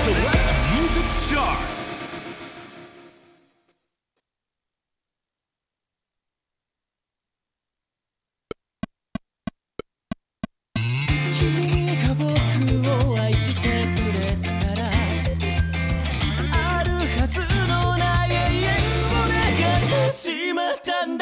Select Music Chart. しまったんだ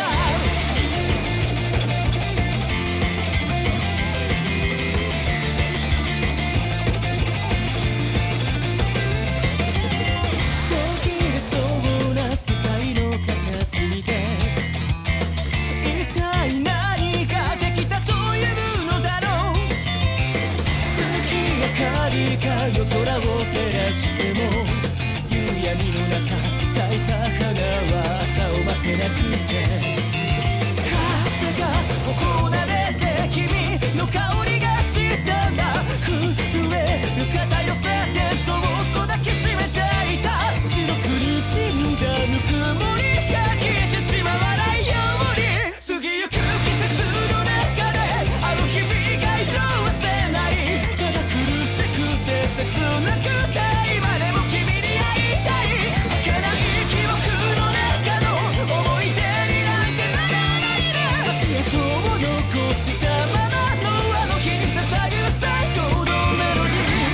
途切れそうな世界の片隅で一体何ができたというのだろう月明かりが夜空を照らしても夕闇の中咲いた花は朝を待てなくて風が頬なでて君の香りがしたんだ震える肩寄せてそっと抱きしめていた白くにじんだぬくもりが消えてしまわないように過ぎゆく季節の中であの日々が色褪せないただ苦しくて切なくて今でも君に会いたい儚い記憶の中の思い出になんてならないで足跡を残したままのあの日に捧ぐ最後のメロディー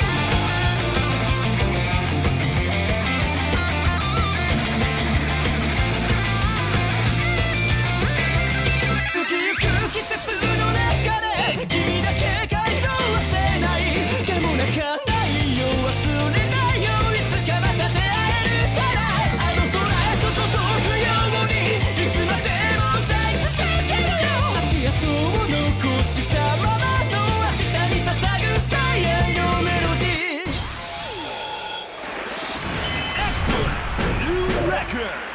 過ぎゆく季節の中で君だけが色褪せないでも泣かないよ忘れないよいつかまた出会えるからあの空へと届くようにいつまでも歌い続けるよ足跡を残したままの明日に捧ぐ最愛のメロディー Excellent new record.